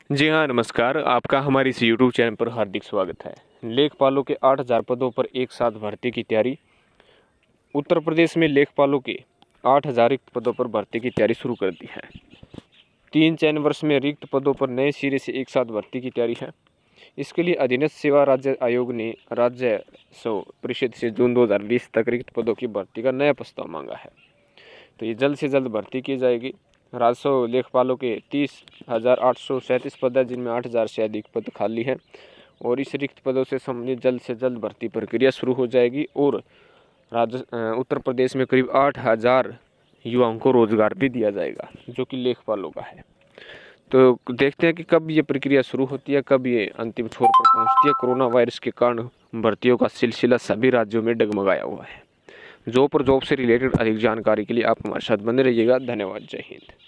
जी हाँ, नमस्कार। आपका हमारे इस यूट्यूब चैनल पर हार्दिक स्वागत है। लेखपालों के 8000 पदों पर एक साथ भर्ती की तैयारी। उत्तर प्रदेश में लेखपालों के 8000 रिक्त पदों पर भर्ती की तैयारी शुरू कर दी है। 3 चयन वर्ष में रिक्त पदों पर नए सिरे से एक साथ भर्ती की तैयारी है। इसके लिए अधीनस्थ सेवा राज्य आयोग ने राजस्व परिषद से जून 2020 तक रिक्त पदों की भर्ती का नया प्रस्ताव मांगा है। तो ये जल्द से जल्द भर्ती की जाएगी। राजस्व लेखपालों के 30,837 पद है, जिनमें 8,000 से अधिक पद खाली हैं और इस रिक्त पदों से संबंधित जल्द से जल्द भर्ती प्रक्रिया शुरू हो जाएगी और उत्तर प्रदेश में करीब 8,000 युवाओं को रोजगार भी दिया जाएगा, जो कि लेखपालों का है। तो देखते हैं कि कब ये प्रक्रिया शुरू होती है, कब ये अंतिम छोर पर पहुंचती है। कोरोना वायरस के कारण भर्तियों का सिलसिला सभी राज्यों में डगमगाया हुआ है। जॉब से रिलेटेड अधिक जानकारी के लिए आप हमारे साथ बने रहिएगा। धन्यवाद। जय हिंद।